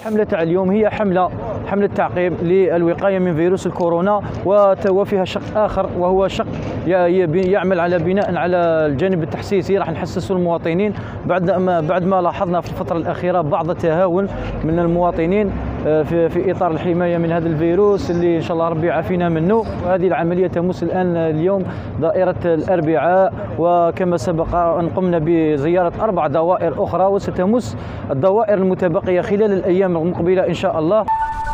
الحملة تاع اليوم هي حملة تعقيم للوقاية من فيروس الكورونا، وفيها شق آخر وهو شق يعمل على بناء على الجانب التحسيسي. راح نحسسوا المواطنين بعد ما لاحظنا في الفترة الأخيرة بعض التهاون من المواطنين في إطار الحماية من هذا الفيروس اللي إن شاء الله ربي يعافينا منه. وهذه العملية تمس الآن اليوم دائرة الأربعاء، وكما سبق أن قمنا بزيارة 4 دوائر أخرى، وستمس الدوائر المتبقية خلال الأيام المقبلة إن شاء الله.